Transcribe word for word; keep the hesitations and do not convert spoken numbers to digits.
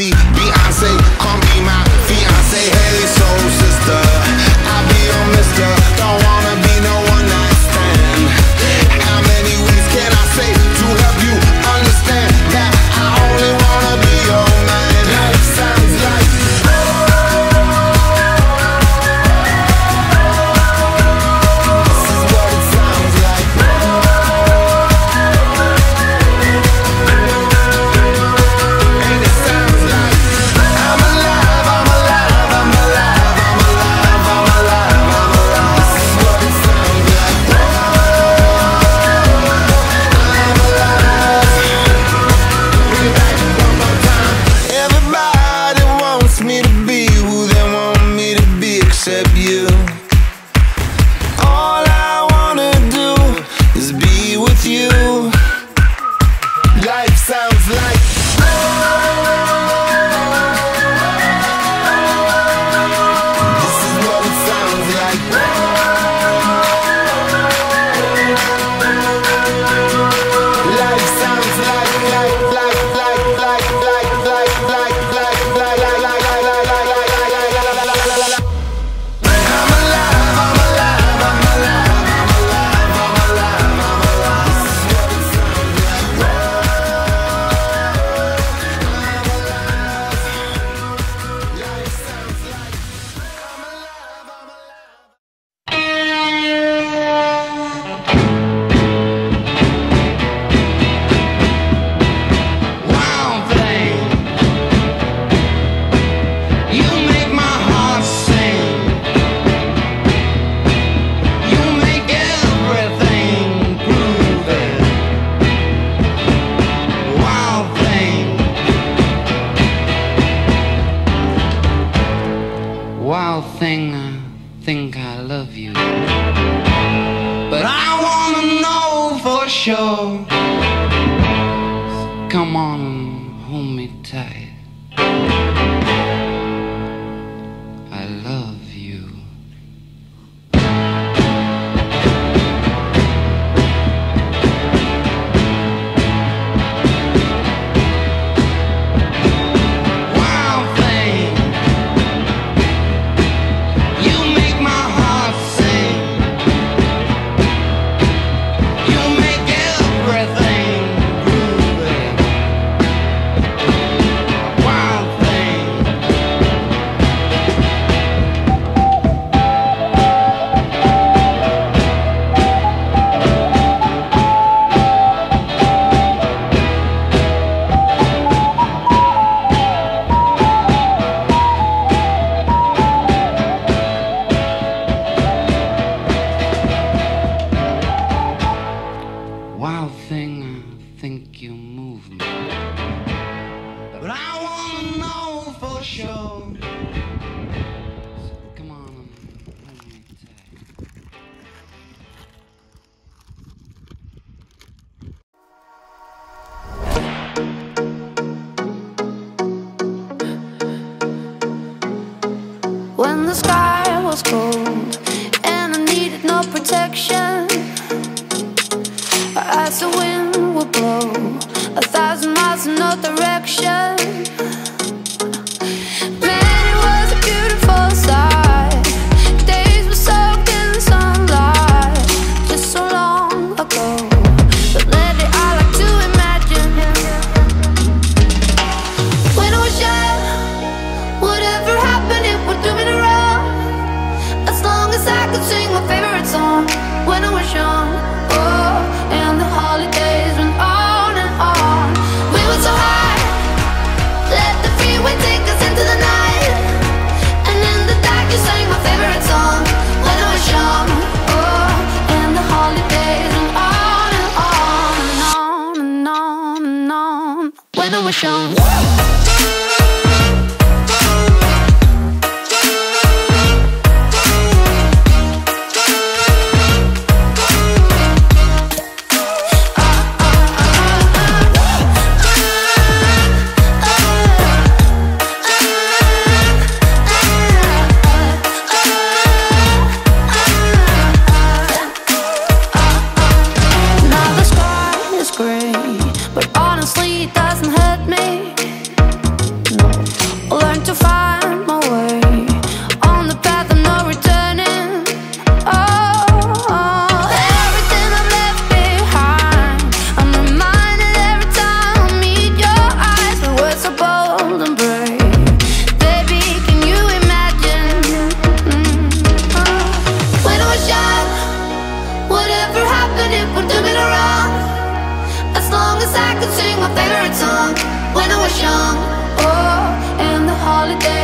Z, Beyonce, come be my fiance. Hey soul sister, I'll be your mister. Don't wanna be no one night stand. How many ways can I say to help you understand that I only wanna be your man? Life sounds like when the sky was cold and I needed no protection. As the wind would blow a thousand miles in no direction. Man, it was a beautiful sight. Days were soaked in the sunlight, just so long ago. But lately I like to imagine when I was young, whatever happened, it would do me no wrong. As long as I could sing my favorite song when I was young. Oh, and the holidays went on and on. We were so high, let the freeway take us into the night. And in the dark you sang my favorite song when I was young. Oh, and the holidays went on and on and on and on and on when I was young. But honestly, it doesn't hurt me. No. to find my way on the path of no returning. Oh, oh, everything I've left behind, I'm reminded every time I meet your eyes with words so bold and brave. Baby, can you imagine? Mm, oh. When I was young, whatever happened, it would do me no wrong, as long as I could sing my favorite song. When I was young, oh, and the holidays